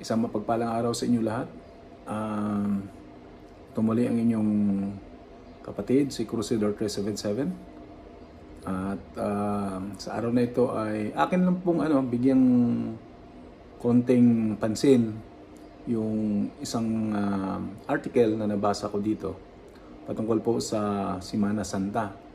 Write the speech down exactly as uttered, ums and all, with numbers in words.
Isang mapagpalang araw sa inyo lahat. Um, ito muli ang inyong kapatid, si Crusader three seventy-seven. At uh, sa araw na ito ay akin lang pong ano, bigyang konting pansin yung isang uh, article na nabasa ko dito patungkol po sa Semana Santa.